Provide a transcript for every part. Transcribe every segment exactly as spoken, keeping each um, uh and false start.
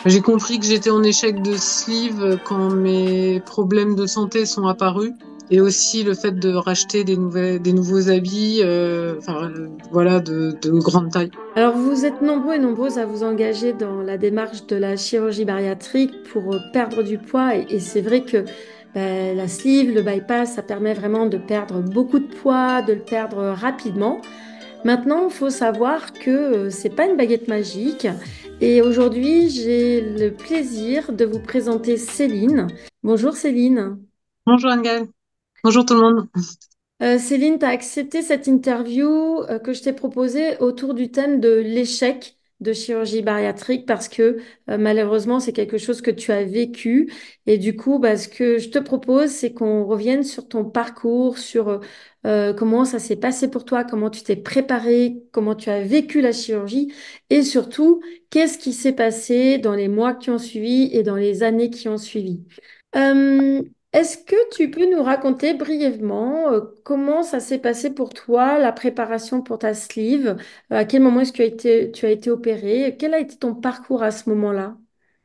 J'ai compris que j'étais en échec de sleeve quand mes problèmes de santé sont apparus. Et aussi le fait de racheter des nouvelles, des nouveaux habits, euh, enfin, euh, voilà, de, de grande taille. Alors, vous êtes nombreux et nombreuses à vous engager dans la démarche de la chirurgie bariatrique pour euh, perdre du poids. Et, et c'est vrai que ben, la sleeve, le bypass, ça permet vraiment de perdre beaucoup de poids, de le perdre rapidement. Maintenant, il faut savoir que euh, c'est pas une baguette magique. Et aujourd'hui, j'ai le plaisir de vous présenter Céline. Bonjour Céline. Bonjour Anne. Bonjour tout le monde. Euh, Céline, tu as accepté cette interview euh, que je t'ai proposée autour du thème de l'échec de chirurgie bariatrique parce que euh, malheureusement, c'est quelque chose que tu as vécu. Et du coup, bah, ce que je te propose, c'est qu'on revienne sur ton parcours, sur euh, euh, comment ça s'est passé pour toi, comment tu t'es préparé, comment tu as vécu la chirurgie et surtout, qu'est-ce qui s'est passé dans les mois qui ont suivi et dans les années qui ont suivi. Euh, Est-ce que tu peux nous raconter brièvement euh, comment ça s'est passé pour toi, la préparation pour ta sleeve? Euh, à quel moment est-ce que tu as été, tu as été opérée? Quel a été ton parcours à ce moment-là?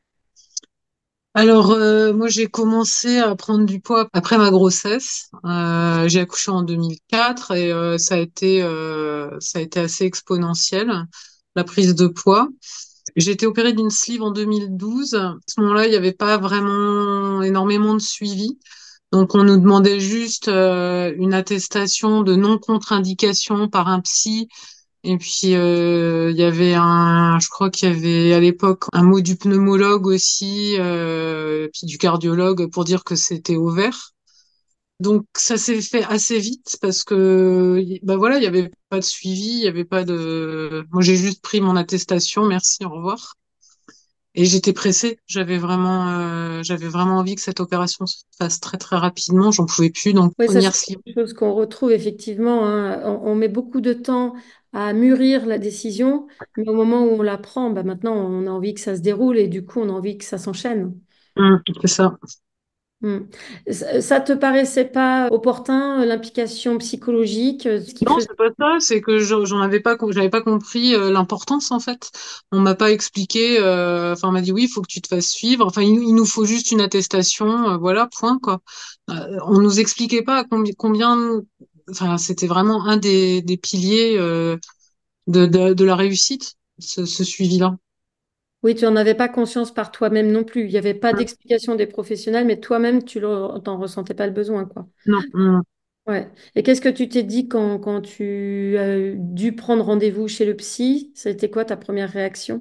Alors, euh, moi, j'ai commencé à prendre du poids après ma grossesse. Euh, j'ai accouché en deux mille quatre et euh, ça a été, euh, ça a été assez exponentiel, la prise de poids. J'ai été opérée d'une sleeve en deux mille douze. À ce moment-là, il n'y avait pas vraiment énormément de suivi. Donc, on nous demandait juste euh, une attestation de non-contre-indication par un psy. Et puis, euh, il y avait un, je crois qu'il y avait à l'époque un mot du pneumologue aussi, euh, puis du cardiologue pour dire que c'était ovaire. Donc, ça s'est fait assez vite parce que, bah voilà, il n'y avait pas de suivi, il n'y avait pas de. Moi, j'ai juste pris mon attestation, merci, au revoir. Et j'étais pressée. J'avais vraiment, euh, j'avais vraiment envie que cette opération se fasse très très rapidement. J'en pouvais plus. Donc, Oui, ça, c'est première slip. quelque chose qu'on retrouve effectivement, hein. On, on met beaucoup de temps à mûrir la décision, mais au moment où on la prend, bah maintenant, on a envie que ça se déroule et du coup, on a envie que ça s'enchaîne. Hum, c'est ça. Hmm. Ça, ça te paraissait pas opportun, euh, l'implication psychologique, euh, ce qui Non, faisait. c'est pas ça. C'est que j'en j'en avais pas, com- j'avais pas compris euh, l'importance en fait. On m'a pas expliqué. euh, Enfin, on m'a dit oui, il faut que tu te fasses suivre. Enfin, il, il nous faut juste une attestation. euh, voilà, point quoi. Euh, on nous expliquait pas combien, combien. Enfin, c'était vraiment un des, des piliers euh, de, de, de la réussite, ce, ce suivi-là. Oui, tu n'en avais pas conscience par toi-même non plus. Il n'y avait pas d'explication des professionnels, mais toi-même, tu n'en ressentais pas le besoin, quoi. Non, non. Ouais. Et qu'est-ce que tu t'es dit quand, quand tu as dû prendre rendez-vous chez le psy? Ça a été quoi ta première réaction?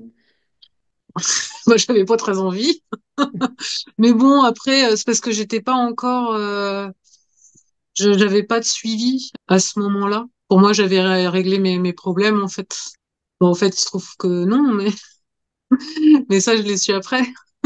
Moi, j'avais pas très envie. Mais bon, après, euh, c'est parce que j'étais pas encore, euh, je n'avais pas de suivi à ce moment-là. Pour moi, j'avais ré- réglé mes, mes problèmes, en fait. Bon, en fait, il se trouve que non, mais, mais ça, je l'ai su après.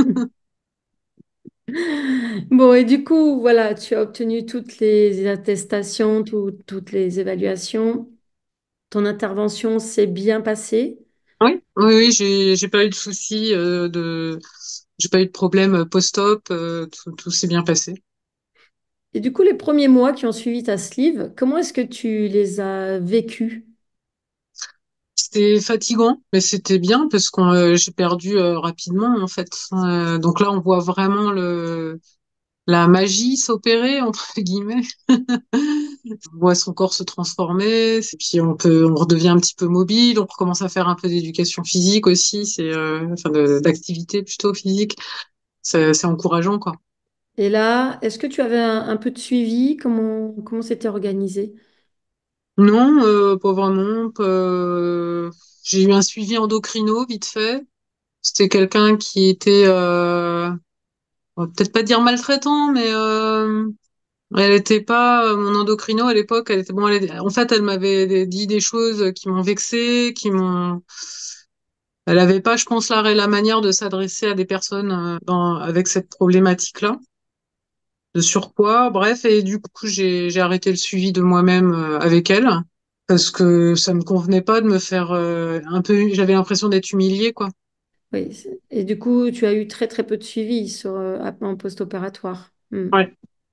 Bon, et du coup, voilà, tu as obtenu toutes les attestations, tout- toutes les évaluations. Ton intervention s'est bien passée. Oui, oui, oui, j'ai, j'ai pas eu de soucis, euh, de, j'ai pas eu de problème post-op, euh, tout, tout s'est bien passé. Et du coup, les premiers mois qui ont suivi ta sleeve, comment est-ce que tu les as vécus? C'était fatigant, mais c'était bien parce que euh, j'ai perdu euh, rapidement, en fait. Euh, donc là, on voit vraiment le, la magie s'opérer, entre guillemets. On voit son corps se transformer, et puis on peut, on redevient un petit peu mobile, on recommence à faire un peu d'éducation physique aussi, c'est, euh, enfin, de- d'activité plutôt physique. C'est c'est encourageant, quoi. Et là, est-ce que tu avais un, un peu de suivi? Comment, comment c'était organisé? Non, euh, pas vraiment. pas- J'ai eu un suivi endocrino vite fait. C'était quelqu'un qui était, euh, on va peut-être pas dire maltraitant, mais euh, elle était pas euh, mon endocrino à l'époque. Elle était bon. Elle est- en fait, elle m'avait dit des choses qui m'ont vexée, qui m'ont. Elle avait pas, je pense, la, la manière de s'adresser à des personnes euh, dans, avec cette problématique-là de surpoids. Bref, et du coup, j'ai j'ai arrêté le suivi de moi-même euh, avec elle parce que ça me convenait pas de me faire euh, un peu. J'avais l'impression d'être humiliée, quoi. Oui. c'est- Et du coup, tu as eu très très peu de suivi sur, euh, en post-opératoire. Hmm. Ouais.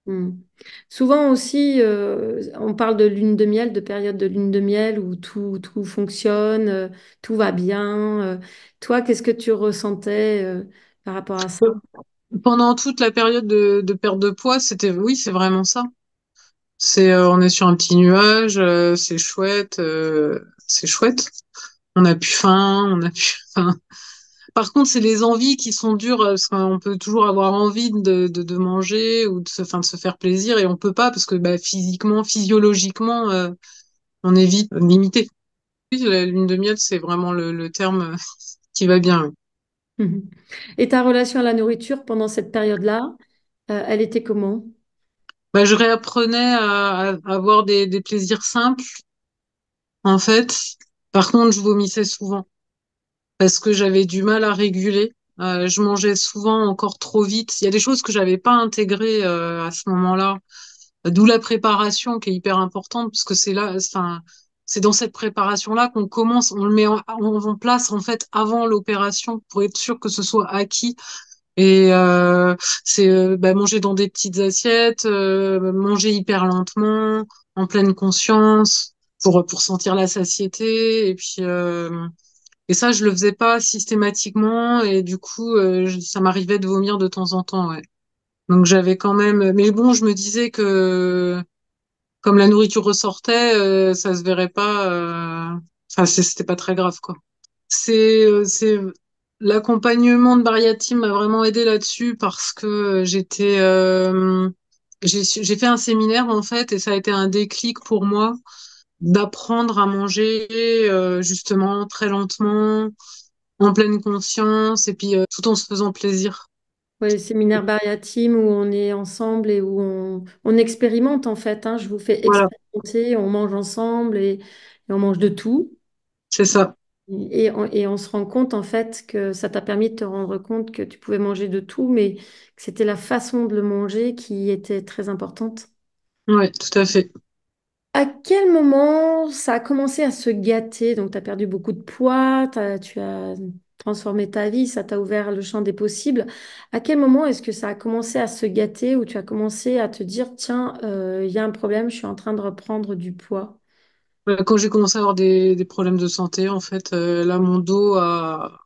Hmm. Souvent aussi, euh, on parle de lune de miel, de période de lune de miel où tout, tout fonctionne, euh, tout va bien. euh. Toi, qu'est-ce que tu ressentais, euh, par rapport à ça? Pendant toute la période de, de perte de poids, c'était, oui, c'est vraiment ça. C'est, euh, on est sur un petit nuage, euh, c'est chouette, euh, c'est chouette. On a plus faim, on a plus faim. Par contre, c'est les envies qui sont dures, euh, parce qu'on peut toujours avoir envie de, de, de manger ou de se, enfin, de se faire plaisir et on peut pas parce que bah, physiquement, physiologiquement, euh, on est vite limité. Oui, la lune de miel, c'est vraiment le, le terme euh, qui va bien. Oui. Mhm. Et ta relation à la nourriture pendant cette période-là, euh, elle était comment? Bah, je réapprenais à, à avoir des, des plaisirs simples, en fait. Par contre, je vomissais souvent parce que j'avais du mal à réguler. Euh, je mangeais souvent encore trop vite. Il y a des choses que j'avais pas intégrées euh, à ce moment-là. D'où la préparation qui est hyper importante, parce que c'est là, enfin, c'est dans cette préparation-là qu'on commence, on le met en, en en place en fait avant l'opération pour être sûr que ce soit acquis. Et euh, c'est euh, bah, manger dans des petites assiettes, euh, manger hyper lentement, en pleine conscience, pour pour sentir la satiété. Et puis euh, et ça, je le faisais pas systématiquement, et du coup, euh, je- ça m'arrivait de vomir de temps en temps. Ouais. Donc j'avais quand même, mais bon, je me disais que comme la nourriture ressortait, euh, ça se verrait pas. euh, Enfin, c'est- c'était pas très grave, quoi. C'est, euh, c'est l'accompagnement de Bariatim m'a vraiment aidé là-dessus parce que j'étais, euh, j'ai su- j'ai fait un séminaire en fait et ça a été un déclic pour moi d'apprendre à manger euh, justement très lentement, en pleine conscience et puis euh, tout en se faisant plaisir. Ouais, le séminaire Bariatim où on est ensemble et où on, on expérimente en fait, hein. Je vous fais Voilà, expérimenter, on mange ensemble et, et on mange de tout. c'est ça. Et on, et on se rend compte en fait que ça t'a permis de te rendre compte que tu pouvais manger de tout, mais que c'était la façon de le manger qui était très importante. Ouais, tout à fait. À quel moment ça a commencé à se gâter? Donc, tu as perdu beaucoup de poids, t'as- tu as transformé ta vie, ça t'a ouvert le champ des possibles. À quel moment est-ce que ça a commencé à se gâter ou tu as commencé à te dire, tiens, euh, il y a un problème, je suis en train de reprendre du poids? Euh, Quand j'ai commencé à avoir des, des problèmes de santé, en fait, euh, là, mon dos a,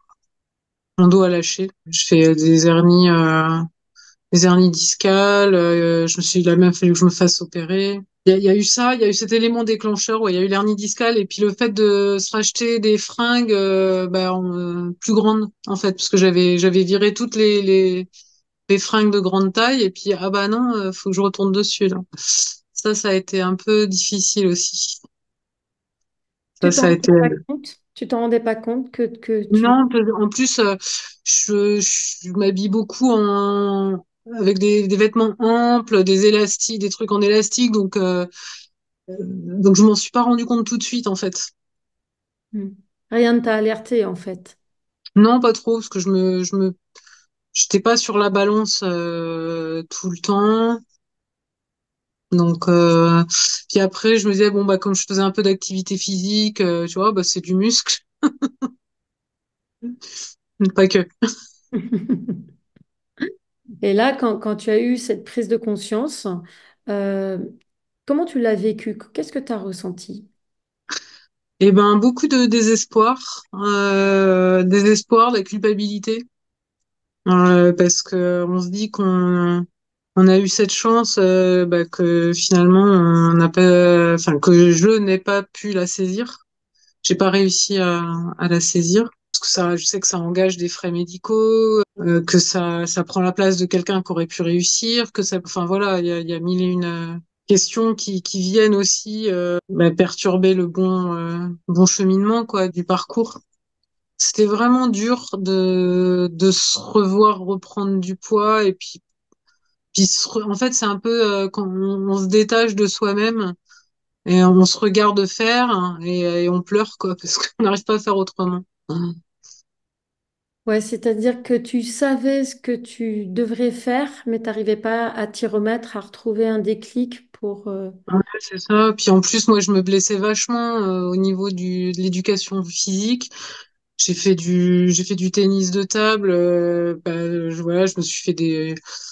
mon dos a lâché. Je fais des hernies, euh, des hernies discales. Euh, je me suis, il a même fallu que je me fasse opérer. Il y a, il y a eu ça, il y a eu cet élément déclencheur, ouais, il y a eu l'hernie discale et puis le fait de se racheter des fringues euh, bah, en, euh, plus grandes, en fait, parce que j'avais, j'avais viré toutes les, les, les fringues de grande taille et puis, ah bah non, euh, faut que je retourne dessus, là. Ça, ça a été un peu difficile aussi. Ça, Tu t'en ça a rendais été pas compte? Tu t'en rendais pas compte que, que tu... Non, parce- en plus, euh, je, je m'habille beaucoup en avec des, des vêtements amples, des élastiques, des trucs en élastique, donc euh, euh, donc je m'en suis pas rendu compte tout de suite en fait. Hmm. Rien ne t'a alerté en fait. Non, pas trop, parce que je me je me j'étais pas sur la balance euh, tout le temps. Donc euh, puis après, je me disais bon bah comme je faisais un peu d'activité physique, euh, tu vois, bah c'est du muscle, pas que. Et là, quand, quand tu as eu cette prise de conscience, euh, comment tu l'as vécu? Qu'est-ce que tu as ressenti? Et ben beaucoup de désespoir, euh, désespoir, de la culpabilité. Euh, parce que on se dit qu'on on a eu cette chance euh, bah, que finalement on n'a pas, enfin que je n'ai pas pu la saisir. J'ai pas réussi à, à la saisir parce que ça, je sais que ça engage des frais médicaux, euh, que ça ça prend la place de quelqu'un qui aurait pu réussir, que ça, enfin voilà, il y a, il y a mille et une euh, questions qui qui viennent aussi euh, bah, perturber le bon euh, bon cheminement quoi du parcours. C'était vraiment dur de, de se revoir reprendre du poids et puis, puis se re- en fait, c'est un peu euh, quand on, on se détache de soi-même et on se regarde faire hein, et, et on pleure quoi parce qu'on n'arrive pas à faire autrement. Ouais, c'est-à-dire que tu savais ce que tu devrais faire, mais tu n'arrivais pas à t'y remettre, à retrouver un déclic pour... euh, Ouais, c'est ça. Puis en plus, moi, je me blessais vachement euh, au niveau du, de l'éducation physique. J'ai fait du, j'ai fait du tennis de table. Euh, bah, je, voilà, je me suis fait des,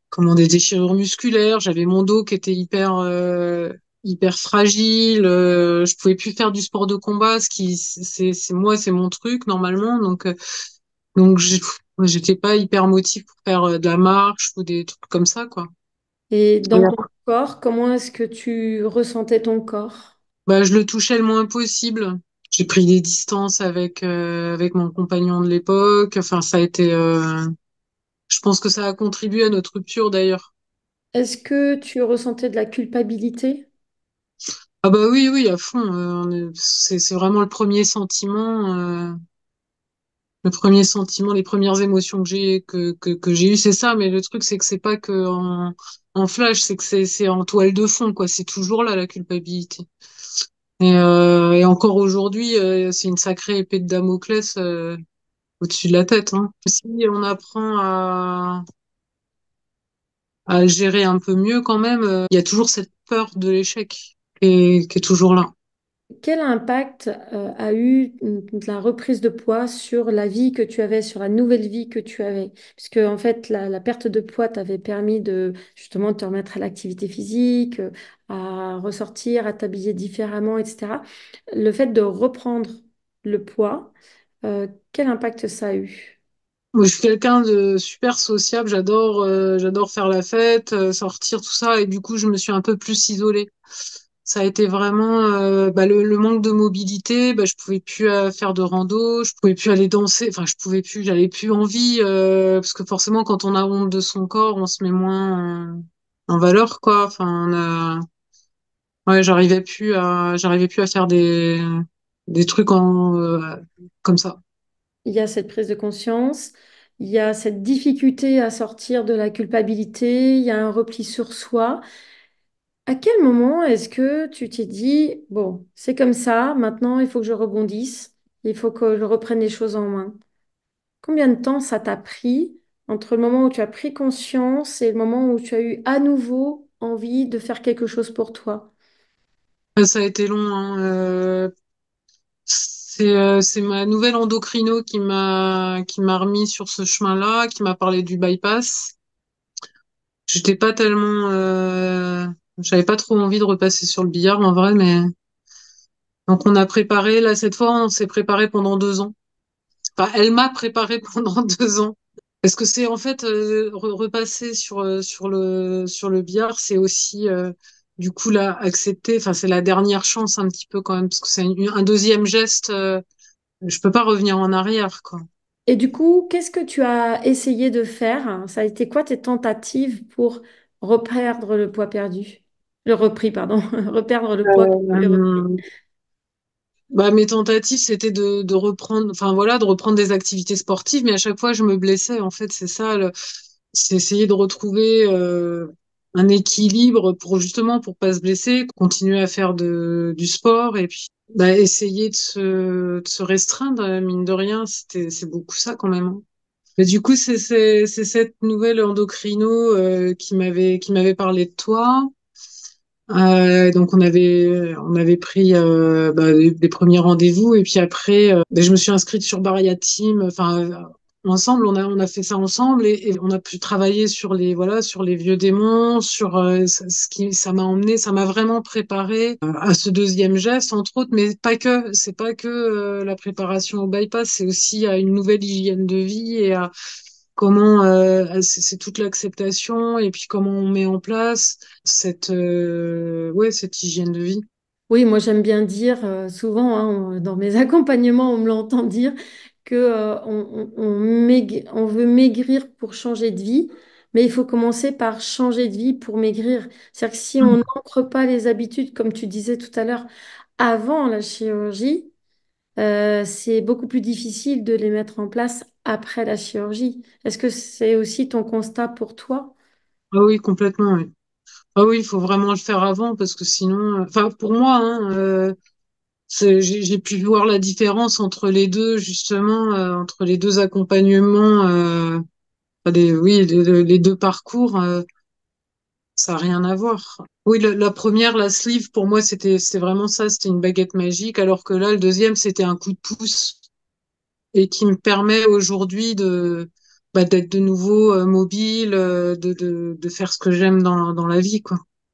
comment des déchirures musculaires. J'avais mon dos qui était hyper euh, hyper fragile. Euh, je pouvais plus faire du sport de combat, ce qui c'est c'est moi c'est mon truc normalement. Donc euh, donc j'ai- j'étais pas hyper motivée pour faire euh, de la marche ou des trucs comme ça quoi. Et Et dans ton après, corps, comment est-ce que tu ressentais ton corps? bah je le touchais le moins possible. J'ai pris des distances avec euh, avec mon compagnon de l'époque. Enfin ça a été euh, je pense que ça a contribué à notre rupture d'ailleurs. Est-ce que tu ressentais de la culpabilité? Ah bah oui, oui, à fond. Euh, on est- c'est c'est vraiment le premier sentiment, euh, le premier sentiment, les premières émotions que j'ai que que, que j'ai eues, c'est ça. Mais le truc, c'est que c'est pas que en, en flash, c'est que c'est c'est en toile de fond, quoi. C'est toujours là la culpabilité. Et, euh, et encore aujourd'hui, euh, c'est une sacrée épée de Damoclès euh, au-dessus de la tête. Hein. Si on apprend à à gérer un peu mieux quand même, euh, il y a toujours cette peur de l'échec qui est, qui est toujours là. Quel impact euh, a eu mm, la reprise de poids sur la vie que tu avais, sur la nouvelle vie que tu avais? Puisque en fait, la, la perte de poids t'avait permis de justement te remettre à l'activité physique, euh, à ressortir, à t'habiller différemment, et cetera. Le fait de reprendre le poids, euh, quel impact ça a eu? Moi, je suis quelqu'un de super sociable, j'adore euh, j'adore faire la fête, euh, sortir, tout ça, et du coup, je me suis un peu plus isolée. Ça a été vraiment euh, bah, le, le manque de mobilité, bah, je pouvais plus euh, faire de rando, je pouvais plus aller danser, enfin, je pouvais plus, j'avais plus envie, euh, parce que forcément, quand on a honte de son corps, on se met moins en, en valeur, quoi. Enfin, on a... ouais, j'arrivais plus à, j'arrivais plus à faire des, des trucs en, euh, comme ça. Il y a cette prise de conscience, il y a cette difficulté à sortir de la culpabilité, il y a un repli sur soi. À quel moment est-ce que tu t'es dit, bon, c'est comme ça, maintenant il faut que je rebondisse, il faut que je reprenne les choses en main? Combien de temps ça t'a pris entre le moment où tu as pris conscience et le moment où tu as eu à nouveau envie de faire quelque chose pour toi? Ça a été long, hein, euh, C'est euh, c'est ma nouvelle endocrino qui m'a qui m'a remis sur ce chemin-là, qui m'a parlé du bypass. J'étais pas tellement, euh, j'avais pas trop envie de repasser sur le billard en vrai, mais donc on a préparé là cette fois, on s'est préparé pendant deux ans. Enfin, elle m'a préparé pendant deux ans parce que c'est en fait euh, re- repasser sur euh, sur le sur le billard, c'est aussi euh, du coup là accepter. Enfin, c'est la dernière chance un petit peu quand même parce que c'est un, un deuxième geste. Euh, je peux pas revenir en arrière quoi. Et du coup, qu'est-ce que tu as essayé de faire? Ça a été quoi tes tentatives pour reperdre le poids perdu? Le repris, pardon. Reperdre le poids que tu avais repris. Euh, Bah, mes tentatives, c'était de, de reprendre, enfin voilà, de reprendre des activités sportives, mais à chaque fois, je me blessais. En fait, c'est ça, le- c'est essayer de retrouver euh, un équilibre pour justement pour pas se blesser, continuer à faire de, du sport et puis bah, essayer de se, de se restreindre, mine de rien, c'était, c'est beaucoup ça quand même. Hein. Mais du coup, c'est c'est c'est cette nouvelle endocrino euh, qui m'avait qui m'avait parlé de toi. Euh, donc on avait on avait pris euh, bah, des, des premiers rendez-vous et puis après euh, ben, je me suis inscrite sur Baria Team. Enfin euh, ensemble on a on a fait ça ensemble et, et on a pu travailler sur les voilà sur les vieux démons sur euh, ce ce qui ça m'a emmené ça m'a vraiment préparé euh, à ce deuxième geste entre autres mais pas que c'est pas que euh, la préparation au bypass c'est aussi à une nouvelle hygiène de vie et à comment euh, c'est c'est toute l'acceptation et puis comment on met en place cette euh, ouais cette hygiène de vie. Oui, moi j'aime bien dire euh, souvent hein, on- dans mes accompagnements, on me l'entend dire que euh, on, on- on maigr- on veut maigrir pour changer de vie, mais il faut commencer par changer de vie pour maigrir. C'est-à-dire que si on Mm. n'ancre pas les habitudes, comme tu disais tout à l'heure, avant la chirurgie, euh, c'est beaucoup plus difficile de les mettre en place après la chirurgie. Est-ce que c'est aussi ton constat pour toi? Ah oui complètement oui. Ah oui il faut vraiment le faire avant parce que sinon euh, enfin pour moi hein, euh, c'est- j'ai j'ai pu voir la différence entre les deux justement euh, entre les deux accompagnements euh, enfin, des oui les, les deux parcours euh, ça a rien à voir. Oui, la, la première, la sleeve, pour moi, c'était, c'était vraiment ça, c'était une baguette magique, alors que là, le deuxième, c'était un coup de pouce et qui me permet aujourd'hui de, bah, d'être de nouveau euh, mobile, euh, de, de, de faire ce que j'aime dans, dans la vie, quoi.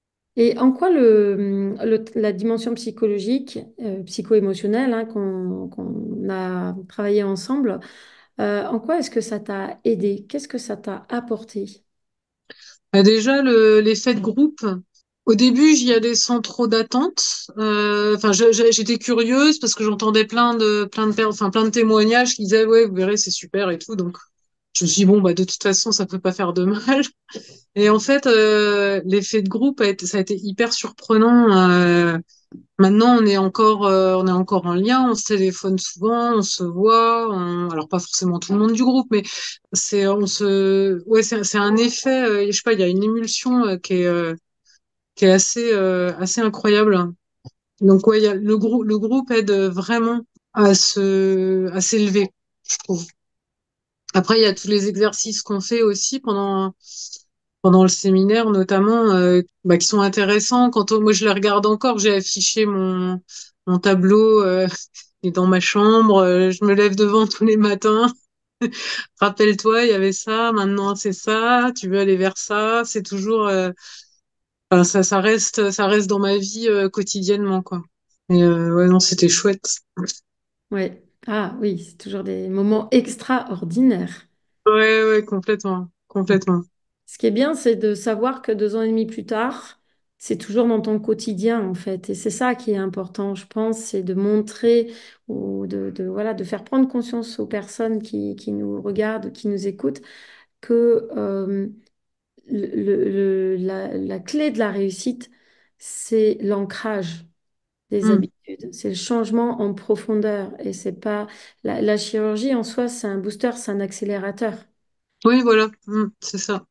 Et en quoi le, le- la dimension psychologique, euh, psycho-émotionnelle, hein, qu'on qu'on a travaillé ensemble, euh, en quoi est-ce que ça t'a aidé? Qu'est-ce que ça t'a apporté? Bah, déjà, le, l'effet de groupe. Au début, j'y allais sans trop d'attente. Euh, Enfin, je- je- j'étais curieuse parce que j'entendais plein de, plein de, per- enfin, plein de témoignages qui disaient, ouais, vous verrez, c'est super et tout. Donc, je me suis dit, bon, bah, de toute façon, ça peut pas faire de mal. Et en fait, euh, l'effet de groupe a été, ça a été hyper surprenant. Euh, maintenant, on est encore, euh, on est encore en lien, on se téléphone souvent, on se voit. on- Alors pas forcément tout le monde du groupe, mais c'est, on se, ouais, c'est, c'est un effet. Euh, je sais pas, il y a une émulsion euh, qui est, euh, qui est assez, euh, assez incroyable. Donc ouais, il y a, le groupe, le groupe aide vraiment à se, à s'élever, je trouve. Après, il y a tous les exercices qu'on fait aussi pendant pendant le séminaire notamment, euh, bah, qui sont intéressants. Quand on- moi je les regarde encore, j'ai affiché mon, mon tableau euh, qui est dans ma chambre, euh, je me lève devant tous les matins. Rappelle-toi, il y avait ça, maintenant c'est ça, tu veux aller vers ça, c'est toujours, euh, enfin, ça, ça reste, ça reste dans ma vie euh, quotidiennement, quoi. Et euh, ouais, non, c'était chouette. Ouais. Ah oui, c'est toujours des moments extraordinaires. Ouais, ouais, complètement, complètement. Ce qui est bien, c'est de savoir que deux ans et demi plus tard, c'est toujours dans ton quotidien, en fait. Et c'est ça qui est important, je pense, c'est de montrer ou de, de, voilà, de faire prendre conscience aux personnes qui, qui nous regardent, qui nous écoutent, que euh, le, le- la, la clé de la réussite, c'est l'ancrage des Mm. habitudes, c'est le changement en profondeur. Et c'est pas la, la chirurgie en soi, c'est un booster, c'est un accélérateur. Oui, voilà, Mm, c'est ça.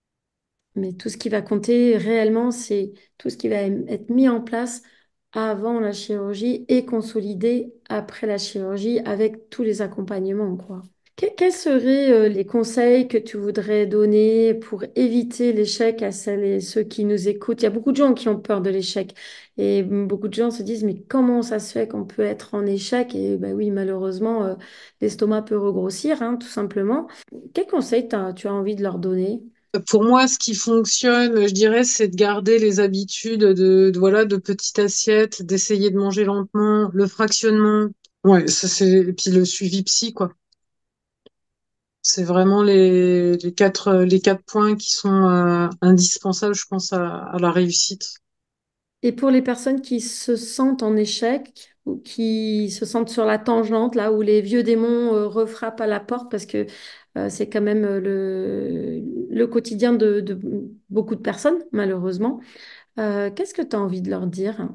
Mais tout ce qui va compter réellement, c'est tout ce qui va être mis en place avant la chirurgie et consolidé après la chirurgie avec tous les accompagnements, quoi. Que- Quels seraient euh, les conseils que tu voudrais donner pour éviter l'échec à celles et ceux qui nous écoutent? Il y a beaucoup de gens qui ont peur de l'échec et beaucoup de gens se disent, mais comment ça se fait qu'on peut être en échec? Et ben oui, malheureusement, euh, l'estomac peut regrossir, hein, tout simplement. Quels conseils t'as- tu as envie de leur donner? Pour moi, ce qui fonctionne, je dirais, c'est de garder les habitudes de, de, voilà, de petites assiettes, d'essayer de manger lentement, le fractionnement. Ouais, ça c'est, et puis le suivi psy, quoi. C'est vraiment les, les quatre, les quatre points qui sont euh, indispensables, je pense, à, à la réussite. Et pour les personnes qui se sentent en échec ou qui se sentent sur la tangente, là où les vieux démons euh, refrappent à la porte, parce que euh, c'est quand même euh, le, le quotidien de, de beaucoup de personnes, malheureusement, euh, qu'est-ce que tu as envie de leur dire?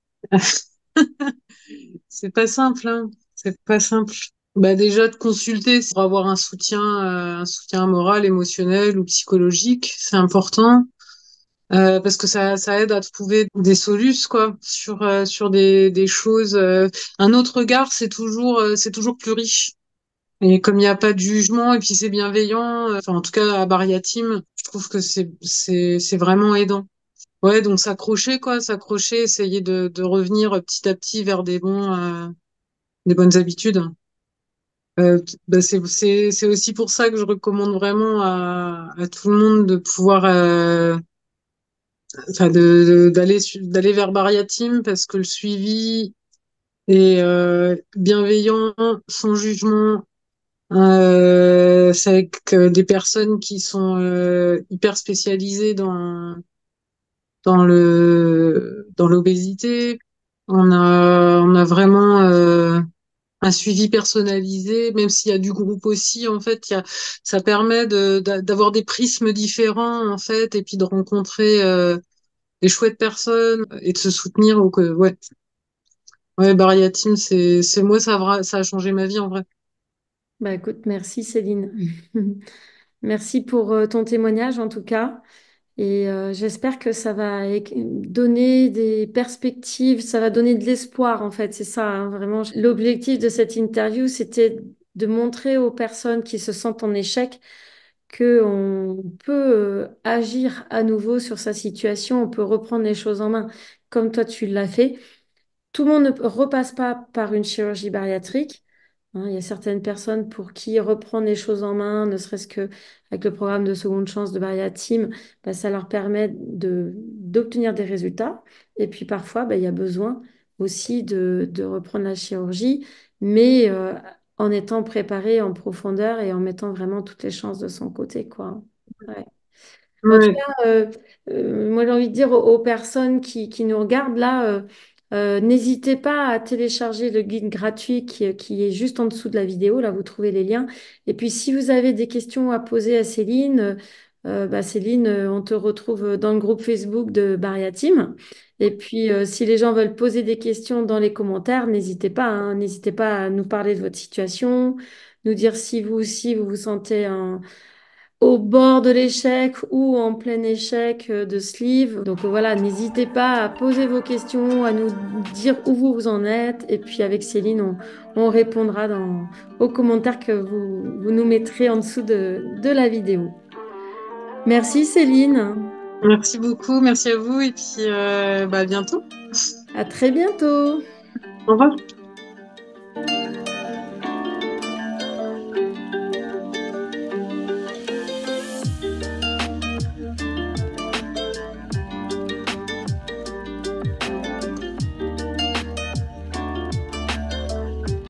C'est pas simple, hein. C'est pas simple. Bah déjà de consulter pour avoir un soutien, euh, un soutien moral, émotionnel ou psychologique, c'est important. Euh, parce que ça, ça aide à trouver des solutions quoi sur euh, sur des, des choses. euh. Un autre regard, c'est toujours euh, c'est toujours plus riche. Et comme il n'y a pas de jugement et puis c'est bienveillant, euh, enfin en tout cas à Bariatim, je trouve que c'est c'est c'est vraiment aidant. Ouais, donc s'accrocher quoi, s'accrocher, essayer de de revenir petit à petit vers des bons euh, des bonnes habitudes. Euh, bah, c'est c'est c'est aussi pour ça que je recommande vraiment à à tout le monde de pouvoir euh, enfin de, de- d'aller su- d'aller vers Bariatim parce que le suivi est euh, bienveillant, sans jugement. Euh, c'est avec euh, des personnes qui sont euh, hyper spécialisées dans dans le dans l'obésité. On a on a vraiment euh, un suivi personnalisé, même s'il y a du groupe aussi. En fait, il y a, ça permet de d'a- d'avoir des prismes différents en fait, et puis de rencontrer euh, des chouettes personnes et de se soutenir au que ouais. Ouais, Bariatim, c'est, c'est moi, ça a, vra- ça a changé ma vie en vrai. Bah écoute, merci Céline. Merci pour euh, ton témoignage en tout cas. Et euh, j'espère que ça va éc- donner des perspectives, ça va donner de l'espoir en fait. C'est ça, hein, vraiment. L'objectif de cette interview, c'était de montrer aux personnes qui se sentent en échec qu'on peut euh, agir à nouveau sur sa situation, on peut reprendre les choses en main, comme toi tu l'as fait. Tout le monde ne repasse pas par une chirurgie bariatrique. Hein, il y a certaines personnes pour qui reprendre les choses en main, ne serait-ce que avec le programme de seconde chance de Bariatim, bah, ça leur permet de, d'obtenir des résultats. Et puis parfois, bah, il y a besoin aussi de, de reprendre la chirurgie, mais euh, en étant préparé en profondeur et en mettant vraiment toutes les chances de son côté, quoi. Ouais. En tout Ouais, cas, euh, euh, moi j'ai envie de dire aux, aux personnes qui, qui nous regardent là, euh, euh, n'hésitez pas à télécharger le guide gratuit qui, qui est juste en dessous de la vidéo. Là, vous trouvez les liens. Et puis, si vous avez des questions à poser à Céline, euh, euh, bah, Céline, euh, on te retrouve dans le groupe Facebook de Bariatim. Et puis, euh, si les gens veulent poser des questions dans les commentaires, n'hésitez pas, hein, n'hésitez pas à nous parler de votre situation, nous dire si vous aussi vous vous sentez en au bord de l'échec ou en plein échec euh, de sleeve. Donc euh, voilà, n'hésitez pas à poser vos questions, à nous dire où vous vous en êtes. Et puis avec Céline, on, on répondra dans, aux commentaires que vous, vous nous mettrez en dessous de, de la vidéo. Merci Céline, merci beaucoup, merci à vous et puis euh, bah, à bientôt. à très bientôt. Au revoir.